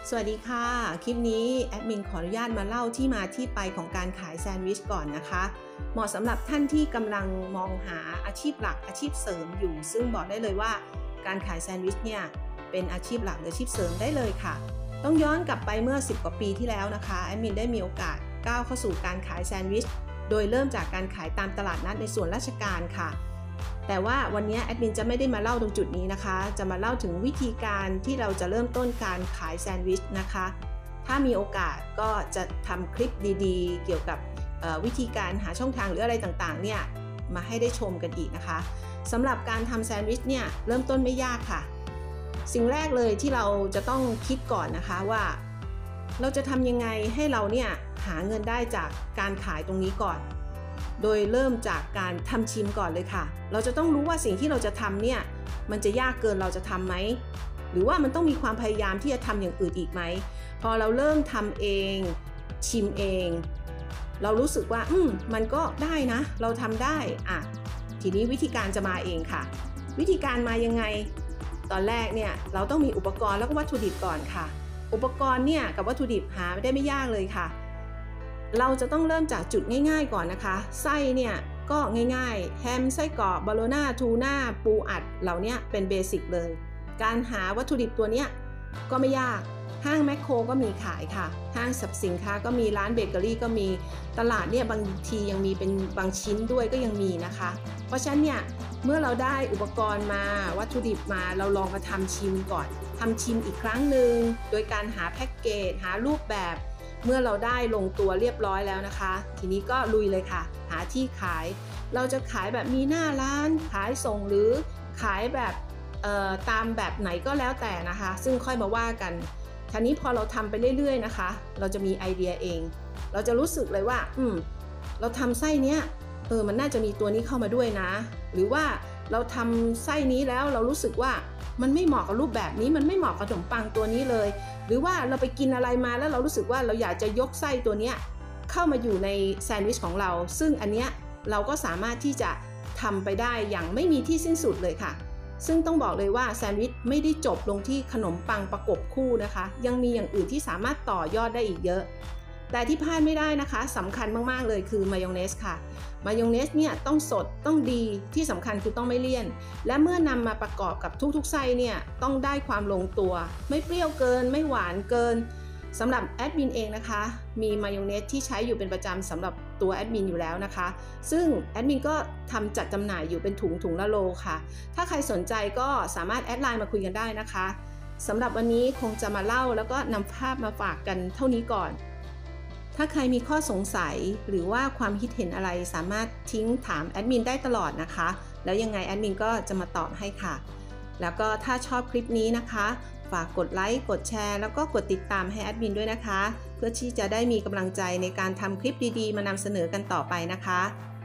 สวัสดีค่ะคลิปนี้แอดมินขออนุญาตมาเล่าที่มาที่ไปของการขายแซนด์วิชก่อนนะคะเหมาะสำหรับท่านที่กำลังมองหาอาชีพหลักอาชีพเสริมอยู่ซึ่งบอกได้เลยว่าการขายแซนด์วิชเนี่ยเป็นอาชีพหลักหรืออาชีพเสริมได้เลยค่ะต้องย้อนกลับไปเมื่อ10 กว่าปีที่แล้วนะคะแอดมินได้มีโอกาสก้าวเข้าสู่การขายแซนด์วิชโดยเริ่มจากการขายตามตลาดนัดในส่วนราชการค่ะแต่ว่าวันนี้แอดมินจะไม่ได้มาเล่าตรงจุดนี้นะคะจะมาเล่าถึงวิธีการที่เราจะเริ่มต้นการขายแซนด์วิชนะคะถ้ามีโอกาสก็จะทำคลิปดีๆเกี่ยวกับวิธีการหาช่องทางหรืออะไรต่างๆเนี่ยมาให้ได้ชมกันอีกนะคะสำหรับการทำแซนด์วิชเนี่ยเริ่มต้นไม่ยากค่ะสิ่งแรกเลยที่เราจะต้องคิดก่อนนะคะว่าเราจะทำยังไงให้เราเนี่ยหาเงินได้จากการขายตรงนี้ก่อนโดยเริ่มจากการทำชิมก่อนเลยค่ะเราจะต้องรู้ว่าสิ่งที่เราจะทำเนี่ยมันจะยากเกินเราจะทำไหมหรือว่ามันต้องมีความพยายามที่จะทำอย่างอื่นอีกไหมพอเราเริ่มทำเองชิมเองเรารู้สึกว่ามันก็ได้นะเราทำได้ทีนี้วิธีการจะมาเองค่ะวิธีการมายังไงตอนแรกเนี่ยเราต้องมีอุปกรณ์แล้วก็วัตถุดิบก่อนค่ะอุปกรณ์เนี่ยกับวัตถุดิบหาได้ไม่ยากเลยค่ะเราจะต้องเริ่มจากจุดง่ายๆก่อนนะคะไส้เนี่ยก็ง่ายๆแฮมไส้กรอกบาโลน่าทูน่าปูอัดเหล่านี้เป็นเบสิกเลยการหาวัตถุดิบตัวเนี้ยก็ไม่ยากห้างแมคโครก็มีขายค่ะห้างสรรพสินค้าก็มีร้านเบเกอรี่ก็มีตลาดเนี่ยบางทียังมีเป็นบางชิ้นด้วยก็ยังมีนะคะเพราะฉะนั้นเนี่ยเมื่อเราได้อุปกรณ์มาวัตถุดิบมาเราลองมาทำชิมก่อนทำชิมอีกครั้งหนึ่งโดยการหาแพ็กเกจหารูปแบบเมื่อเราได้ลงตัวเรียบร้อยแล้วนะคะทีนี้ก็ลุยเลยค่ะหาที่ขายเราจะขายแบบมีหน้าร้านขายส่งหรือขายแบบตามแบบไหนก็แล้วแต่นะคะซึ่งค่อยมาว่ากันทีนี้พอเราทำไปเรื่อยๆนะคะเราจะมีไอเดียเองเราจะรู้สึกเลยว่าเราทำไส้เนี้ยมันน่าจะมีตัวนี้เข้ามาด้วยนะหรือว่าเราทำไส้นี้แล้วเรารู้สึกว่ามันไม่เหมาะกับรูปแบบนี้มันไม่เหมาะกับขนมปังตัวนี้เลยหรือว่าเราไปกินอะไรมาแล้วเรารู้สึกว่าเราอยากจะยกไส้ตัวเนี้ยเข้ามาอยู่ในแซนด์วิชของเราซึ่งอันเนี้ยเราก็สามารถที่จะทำไปได้อย่างไม่มีที่สิ้นสุดเลยค่ะซึ่งต้องบอกเลยว่าแซนด์วิชไม่ได้จบลงที่ขนมปังประกบคู่นะคะยังมีอย่างอื่นที่สามารถต่อยอดได้อีกเยอะแต่ที่พลาดไม่ได้นะคะสำคัญมากๆเลยคือมายองเนสค่ะมายองเนสเนี่ยต้องสดต้องดีที่สำคัญคือต้องไม่เลี่ยนและเมื่อนำมาประกอบกับทุกๆไส้เนี่ยต้องได้ความลงตัวไม่เปรี้ยวเกินไม่หวานเกินสำหรับแอดมินเองนะคะมีมายองเนสที่ใช้อยู่เป็นประจำสำหรับตัวแอดมินอยู่แล้วนะคะซึ่งแอดมินก็ทำจัดจำหน่ายอยู่เป็นถุงละโลค่ะถ้าใครสนใจก็สามารถแอดไลน์มาคุยกันได้นะคะสำหรับวันนี้คงจะมาเล่าแล้วก็นำภาพมาฝากกันเท่านี้ก่อนถ้าใครมีข้อสงสัยหรือว่าความคิดเห็นอะไรสามารถทิ้งถามแอดมินได้ตลอดนะคะแล้วยังไงแอดมินก็จะมาตอบให้ค่ะแล้วก็ถ้าชอบคลิปนี้นะคะฝากกดไลค์กดแชร์แล้วก็กดติดตามให้แอดมินด้วยนะคะเพื่อที่จะได้มีกำลังใจในการทำคลิปดีๆมานำเสนอกันต่อไปนะคะ